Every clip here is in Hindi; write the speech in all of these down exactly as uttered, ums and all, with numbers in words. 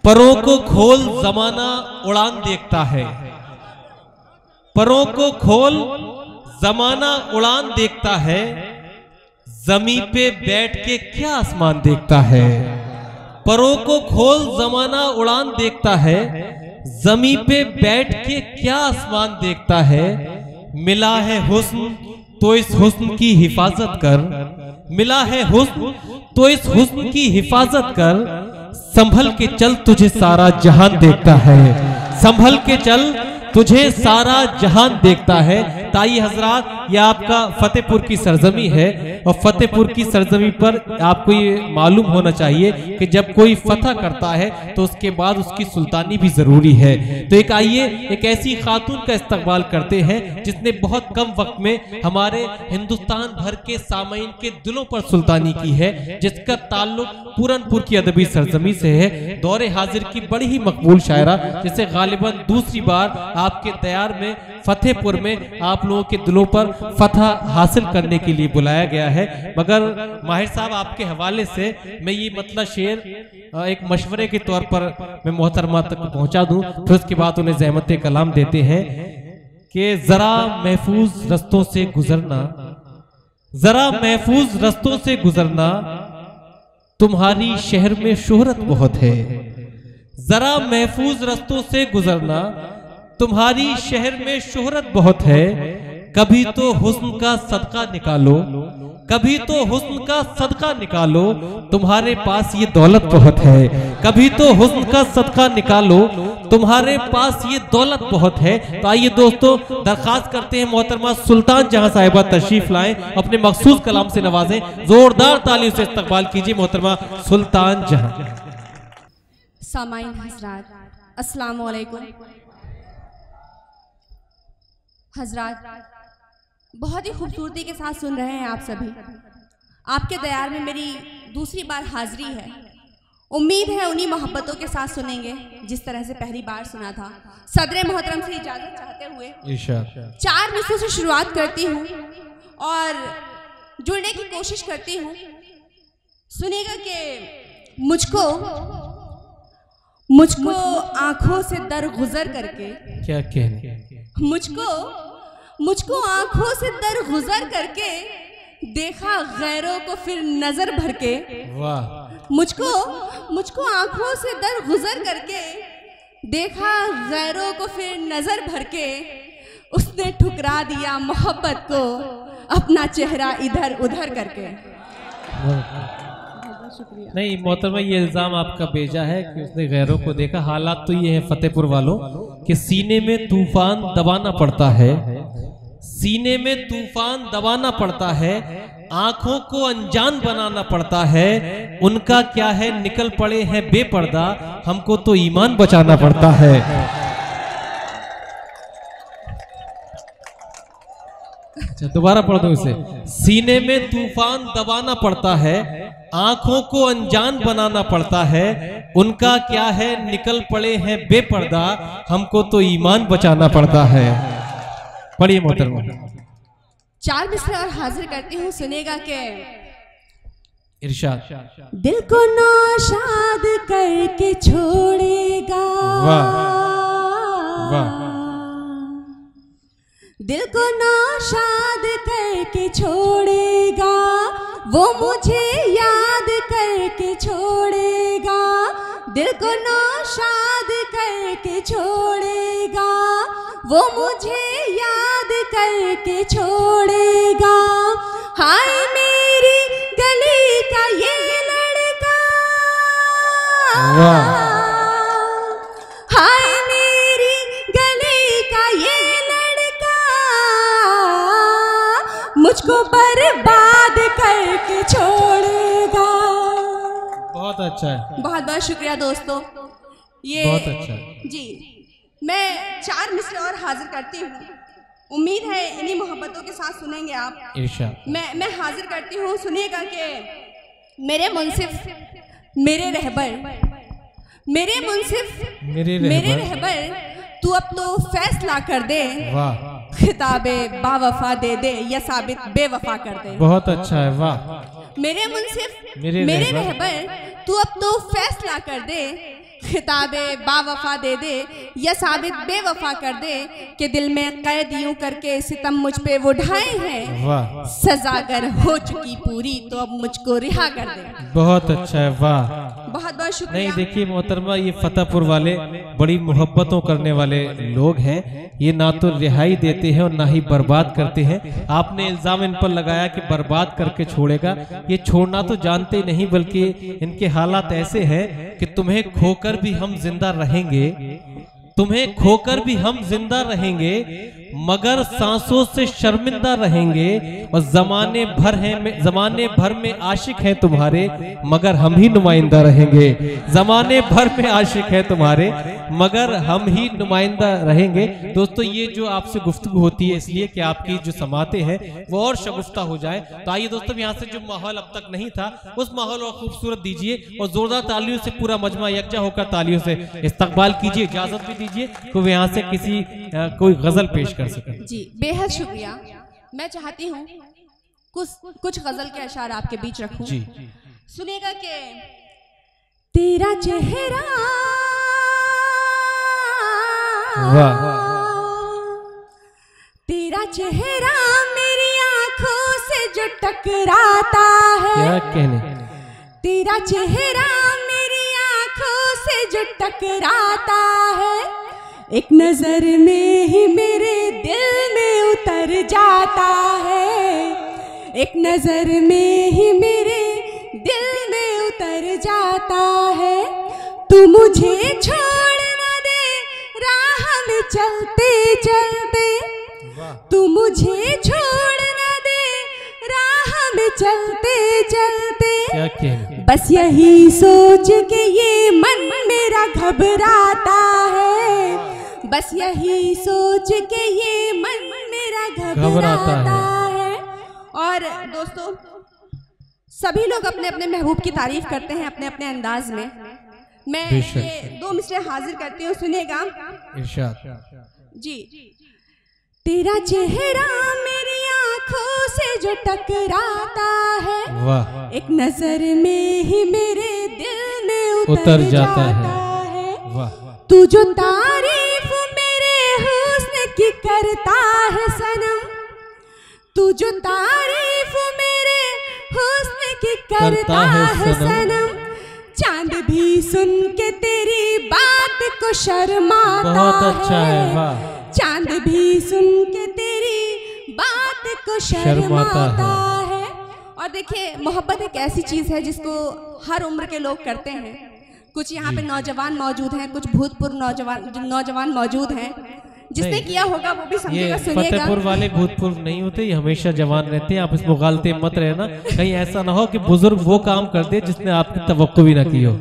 परों को खोल जमाना उड़ान देखता है, परों को खोल जमाना उड़ान देखता है, जमी पे बैठ के क्या आसमान देखता है। परों को खोल जमाना उड़ान देखता है, जमी पे बैठ के क्या आसमान देखता है। मिला है हुस्न तो इस हुस्न की हिफाजत कर, मिला है हुस्न तो इस हुस्न की हिफाजत कर, संभल के चल तुझे सारा जहान देखता है, संभल के चल तुझे सारा जहान देखता है। ताई हजरात, ये आपका फतेहपुर की सरजमी है और फतेहपुर की सरजमी पर आपको ये मालूम होना चाहिए कि जब कोई फतह करता है तो उसके बाद उसकी सुल्तानी भी जरूरी है। तो एक आइए एक ऐसी खातून का इस्तकबाल करते हैं जिसने बहुत कम वक्त में हमारे हिंदुस्तान भर के सामईन के दिलों पर सुल्तानी की है, जिसका ताल्लुक पूरनपुर की अदबी सरजमी से है। दौरे हाजिर की बड़ी ही मकबूल शायरा, जिसे गालिबन दूसरी बार आपके तैयार में फतेहपुर में आप लोगों के दिलों पर फतह हासिल करने के लिए बुलाया गया है। मगर माहिर साहब, आपके हवाले से मैं ये मतलब शेर एक मशवरे के तौर पर मैं मोहतरमा तक पहुंचा दूं, फिर उसके बाद उन्हें ज़हमत कलाम देते हैं कि जरा महफूज रस्तों से गुजरना, जरा महफूज रस्तों से गुजरना, तुम्हारी शहर में शोहरत बहुत है। जरा महफूज रस्तों से गुजरना, तुम्हारी शहर में शोहरत बहुत है। कभी तो हुस्न का सदका निकालो, कभी तो हुस्न का सदका निकालो, तुम्हारे पास ये दौलत बहुत है। कभी तो हुस्न का सदका निकालो, तुम्हारे पास ये दौलत बहुत है। तो आइए दोस्तों, दरखास्त करते हैं मोहतरमा सुल्तान जहां साहिबा तशरीफ लाएं, अपने मखसूस कलाम से नवाजें। जोरदार तालियों से इस्तकबाल कीजिए मोहतरमा सुल्तान जहां। सामाईन हज़रात, अस्सलाम वालेकुम। हज़रात, बहुत ही खूबसूरती के साथ सुन रहे हैं आप सभी। आपके दयार में मेरी दूसरी बार हाजिरी है। उम्मीद है उन्हीं मोहब्बतों के साथ सुनेंगे जिस तरह से पहली बार सुना था। सदर मोहतरम से इजाजत चाहते हुए चार मिसरों से शुरुआत करती हूँ और जुड़ने की कोशिश करती हूँ। सुनिएगा कि मुझको मुझको आंखों से दर गुजर करके, क्या कहने, मुझको मुझको आंखों से दर गुजर करके देखा गैरों को फिर नजर भर के। वाह। मुझको मुझको आंखों से दर गुजर करके देखा गैरों को फिर नजर भर के, उसने ठुकरा दिया मोहब्बत को अपना चेहरा इधर उधर करके। नहीं मोहतरमा, ये इल्जाम आपका बेजा है कि उसने गैरों को देखा। हालात तो ये है फतेहपुर वालों कि सीने में तूफान दबाना पड़ता है, सीने में तूफान दबाना पड़ता है, आंखों को अनजान बनाना पड़ता है। उनका क्या है, निकल पड़े हैं बेपर्दा, हमको तो ईमान बचाना पड़ता है। दोबारा पढ़ दो इसे। सीने में तूफान दबाना पड़ता है, आंखों को अनजान बनाना पड़ता है। उनका क्या है, निकल पड़े हैं बेपर्दा, हमको तो ईमान बचाना पड़ता है। पढ़िए मोहतरमा। चार मिसरे और हाजिर करती हूँ, सुनेगा के इरशाद। दिल को नाशाद करके छोड़ेगा, वाह वाह, दिल को नाशाद करके छोड़ेगा, वो मुझे याद करके छोड़ेगा। दिल को नाशाद करके छोड़ेगा, वो मुझे याद करके छोड़ेगा। हाय मेरी गली का ये लड़का, हाय मेरी गली का ये लड़का, मुझको बर्बाद करके छोड़ेगा। बहुत अच्छा है, बहुत बहुत शुक्रिया दोस्तों। ये बहुत अच्छा है जी। मैं चार मिसरे और हाजिर करती हूँ, उम्मीद है इन्हीं मोहब्बतों के साथ सुनेंगे आप। इरशाद। मैं मैं हाजिर करती हूँ, सुनिएगा कि मेरे मुंसिफ, मेरे रहबर, मेरे मुंसिफ, मेरे मेरे रहबर, तू अब तो फैसला कर दे। वाह। खिताबे बावफा दे दे या साबित बेवफा कर दे। बहुत अच्छा है, वाह। मेरे मुंसिफ, मेरे, मेरे रहबर, तू अब तो फैसला कर दे। खिताबे बावफा दे दे या साबित बेवफा कर दे कि दिल में कैद यूं करके सितम मुझ पे वो ढाए हैं। वाह, सजा अगर हो चुकी पूरी तो अब मुझको रिहा कर दे। बहुत अच्छा है, वाह। बहुत बहुत शुक्रिया। नहीं देखिए मोहतरमा, ये फतेहपुर वाले बड़ी मोहब्बतों करने वाले लोग हैं। ये ना तो रिहाई देते हैं और ना ही बर्बाद करते हैं। आपने इल्जाम इन पर लगाया कि बर्बाद करके छोड़ेगा, ये छोड़ना तो जानते नहीं, बल्कि इनके हालात ऐसे हैं कि तुम्हें खोकर भी हम जिंदा रहेंगे, तुम्हें खोकर भी हम जिंदा रहेंगे, मगर सांसों से शर्मिंदा रहेंगे। और जमाने भर हैं जमाने भर में आशिक हैं तुम्हारे, मगर हम ही नुमाइंदा रहेंगे। जमाने भर में आशिक है तुम्हारे, मगर हम ही नुमाइंदा रहेंगे। दोस्तों, ये जो आपसे गुफ्तगू होती है इसलिए कि आपकी जो समाते हैं वो और शगुफ्ता हो जाए। तो आइए दोस्तों, यहाँ से जो माहौल अब तक नहीं था उस माहौल को खूबसूरत दीजिए और जोरदार तालियों से पूरा मजमा यकजा होकर तालियों से इस्तकबाल कीजिए। इजाजत भी दीजिए कि वो यहाँ से किसी आ, कोई गजल पेश कर सके। जी बेहद शुक्रिया। मैं चाहती हूँ कुछ कुछ गजल के अशार आपके बीच रखूं। जी सुनिएगा कि तेरा चेहरा, वाह, तेरा चेहरा मेरी आंखों से जो टकराता है, क्या कहने, तेरा चेहरा मेरी आंखों से जो टकराता है, एक नजर में ही मेरे दिल में उतर जाता है, एक नजर में ही मेरे दिल में उतर जाता है। तू मुझे छोड़ न दे राह में चलते चलते, तू मुझे छोड़ न दे राह में चलते चलते, क्या कहने, बस यही सोच के ये मन मेरा घबराता है, बस यही सोच के ये मन मेरा घबराता है। और दोस्तों, सभी लोग अपने अपने महबूब की तारीफ करते हैं अपने अपने अंदाज में। मैं ये दो मिसरे हाजिर करती हूँ, सुनिएगा। इरशाद जी। तेरा चेहरा मेरी आंखों से जो टकराता है, वाह, एक नजर में ही मेरे दिल में उतर, उतर जाता, जाता है, है। वाह, तू जो तारीफ मेरे हुस्न की करता है सनम, तू जो तारीफ मेरे हुस्न की करता है सनम, चांद भी सुन के तेरी बात को शर्माता है। बहुत अच्छा है, वाह, चांद भी सुन के तेरी बात को शर्माता है। और देखिए, मोहब्बत एक ऐसी चीज है जिसको हर उम्र के लोग करते हैं। कुछ यहाँ पे नौजवान मौजूद हैं, कुछ भूतपूर्व नौजवान नौजवान मौजूद हैं। जिसने किया होगा वो भी समझेगा, सुनिएगा। फतेहपुर वाले भूतपूर्व नहीं होते, ये हमेशा जवान रहते हैं। आप इसमें गालते मत रहना, कहीं ऐसा ना हो कि बुजुर्ग वो काम कर दे जिसने आपकी तवक्को भी ना की हो।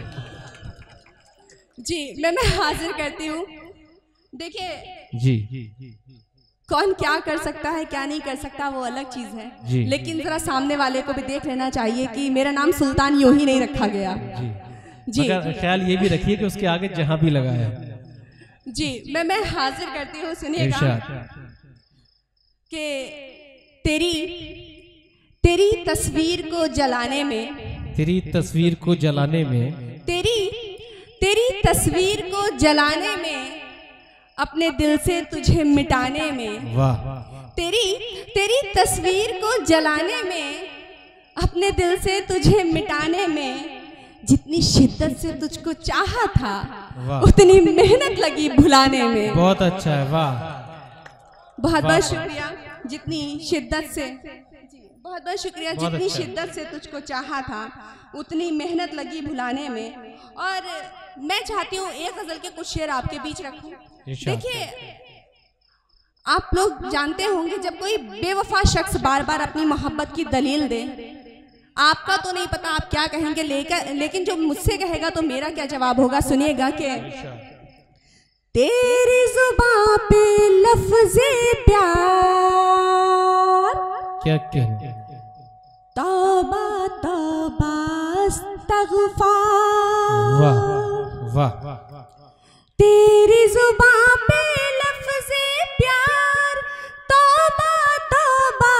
जी मैं मैं हाजिर करती हूँ। देखिए जी, कौन क्या कर सकता है क्या नहीं कर सकता वो अलग चीज है, लेकिन जरा सामने वाले को भी देख लेना चाहिए कि मेरा नाम सुल्तान यूं ही नहीं रखा गया। जी, जी मगर ख्याल ये भी रखिए कि उसके आगे जहां भी लगाया। जी मैं मैं हाजिर करती हूँ, सुनिएगा कि तेरी तेरी तस्वीर को जलाने में, तेरी तस्वीर को जलाने में, तेरी तेरी तस्वीर को जलाने में, अपने दिल से तुझे मिटाने में, वाह, तेरी तेरी तस्वीर को जलाने में, अपने दिल से तुझे मिटाने में, जितनी शिद्दत से तुझको चाहा था उतनी मेहनत लगी भुलाने में। बहुत अच्छा है, वाह, बहुत बहुत शुक्रिया। जितनी शिद्दत से बहुत बहुत शुक्रिया जितनी शिद्दत से तुझको चाहा था उतनी मेहनत लगी भुलाने में। और मैं चाहती हूँ एक गजल के कुछ शेर आपके बीच रखूं। देखिए, आप लोग जानते होंगे जब कोई बेवफा शख्स बार बार अपनी मोहब्बत की दलील दे, आपका तो नहीं पता आप क्या कहेंगे, लेकर लेकिन जो मुझसे कहेगा तो मेरा क्या जवाब होगा। सुनिएगा कि तेरी जुबां पे लफ्ज़े प्यार, क्या कहने, तौबा तौबा इस्तग़फ़ार, वाह वाह, तेरी जुबां पे लफ्ज़े प्यार, तौबा तौबा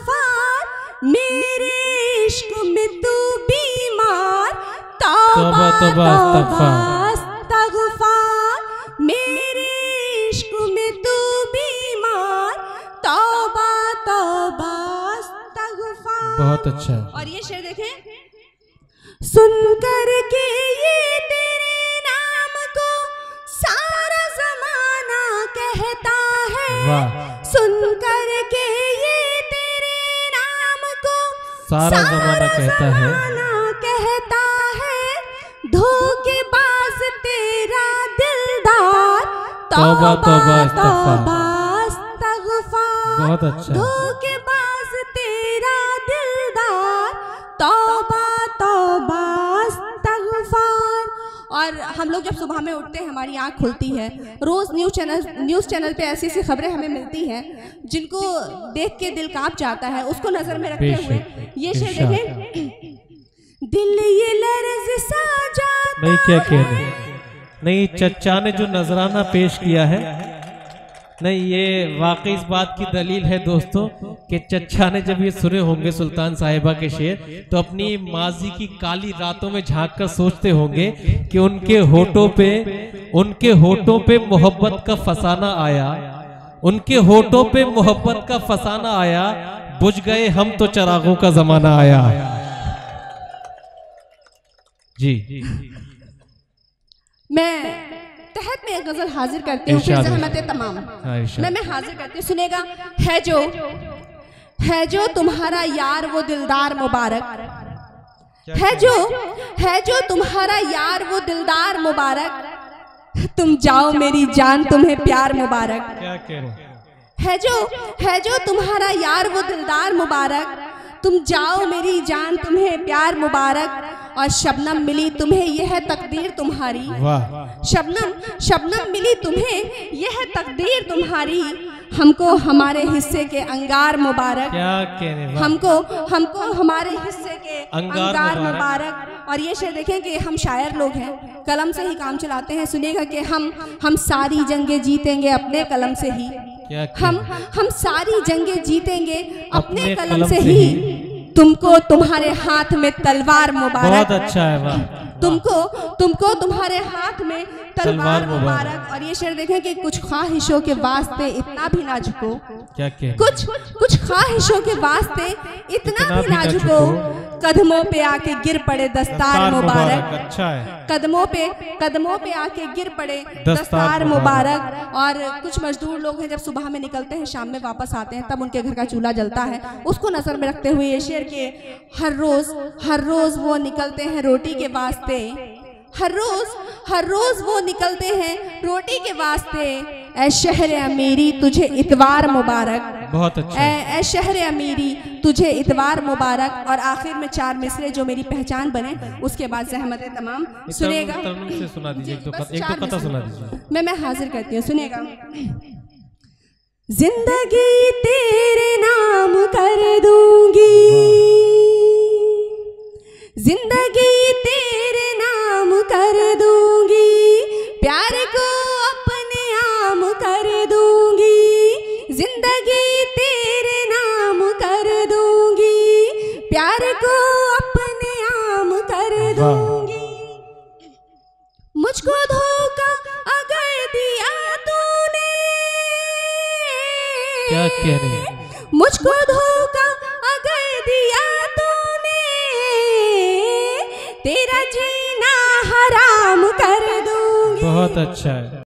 इस्तग़फ़ार, मेरे इश्क में तू बीमार, तौबा तौबा इस्तगफार, इस्तगफार, मेरे इश्क में तू बीमार, तौबा तौबा इस्तगफार। बहुत अच्छा। और ये शेर देखें, सुन कर के ये तेरे नाम को सारा जमाना कहता है, सुन कर के ये तेरे नाम को सारा जमाना कहता है, कहता है, धोखेबाज तेरा दिलदार, तौबा तौबा इस्तगफार। बहुत अच्छा। धोखेबाज तेरा दिलदार, तौबा तौबा इस्तगफार। और हम लोग जब सुबह में उठते हैं हमारी आँख खुलती है, रोज़ न्यूज़ चैनल न्यूज़ चैनल पे ऐसी ऐसी खबरें हमें मिलती हैं जिनको देख के दिल कांप जाता है। उसको नज़र में रखते हुए ये शेर देखें, दिल ये लर्ज़ सा जाता। नहीं क्या कहने, नहीं चचा ने जो नजराना पेश किया है, नहीं ये वाकई इस बात की दलील है दोस्तों कि चचा ने जब ये सुने होंगे सुल्तान साहिबा के शेर तो अपनी माजी की काली रातों में झांक कर सोचते होंगे कि उनके होठों पे उनके होठों पे मोहब्बत का फसाना आया, उनके होठों पे मोहब्बत का फसाना आया, बुझ गए हम तो चरागों का जमाना आया। जी मैं तहत में एक गजल हाजिर करती हूँ, फिर ज़हमत तमाम मैं मैं हाजिर करती हूँ, सुनेगा। है जो है जो तुम्हारा यार वो दिलदार मुबारक, है जो है जो तुम्हारा यार वो दिलदार मुबारक, तुम जाओ मेरी जान तुम्हें प्यार मुबारक। क्या कह रहे हैं? है जो है जो तुम्हारा यार वो दिलदार मुबारक, तुम जाओ मेरी जान तुम्हें प्यार मुबारक। और शबनम मिली तुम्हें यह है तकदीर तुम्हारी, शबनम शबनम मिली तुम्हें यह है तकदीर तुम्हारी, हमको हमारे हिस्से के अंगार मुबारक। क्या कहने, हमको हमको हमारे हिस्से के अंगार, अंगार मुबारक। और ये शेर देखें कि हम शायर लोग हैं, कलम से ही काम चलाते हैं। सुनेगा कि हम हम सारी जंगें जीतेंगे अपने कलम से ही, हम हम सारी जंगें जीतेंगे अपने कलम से ही, तुमको तुम्हारे हाथ में तलवार मुबारक। बहुत अच्छा है, वाह। तुमको तुमको तुम्हारे हाथ में तलवार मुबारक। और ये शेर देखें कि कुछ ख्वाहिशों के वास्ते इतना भी ना झुको, क्या क्या कुछ कुछ ख्वाहिशों के वास्ते इतना भी ना झुको, कदमों पे आके गिर पड़े दस्तार मुबारक। अच्छा है, कदमों पे कदमों पे आके गिर पड़े दस्तार मुबारक। और कुछ मजदूर लोग हैं जब सुबह में निकलते हैं शाम में वापस आते हैं तब उनके घर का चूल्हा जलता है, उसको नजर में रखते हुए ये शेर के हर रोज हर रोज वो निकलते हैं रोटी के वास्ते, हर रोज हर रोज वो निकलते हैं रोटी के वास्ते, ऐ शहर अमीरी तुझे इतवार मुबारक। बहुत अच्छा। ऐ शहर अमीरी तुझे इतवार मुबारक। और आखिर में चार मिसरे जो मेरी पहचान बने, उसके बाद ज़हमत तमाम सुनेगा। से सुना दीजिए, एक तो एक तो कथा सुना दीजिए। मैं मैं हाजिर करती हूँ, सुनेगा। जिंदगी तेरे नाम कर दूंगी, जिंदगी तेरे नाम कर दूंगी, प्यार को अपने आम कर दूंगी, जिंदगी तेरे नाम कर दूंगी, प्यार को अपने आम कर दूंगी। मुझको धोखा अगर दिया तूने, क्या कह रहे हैं? मुझको धोखा अगर दिया तूने, तेरा जीना हराम कर दूंगी। बहुत अच्छा है।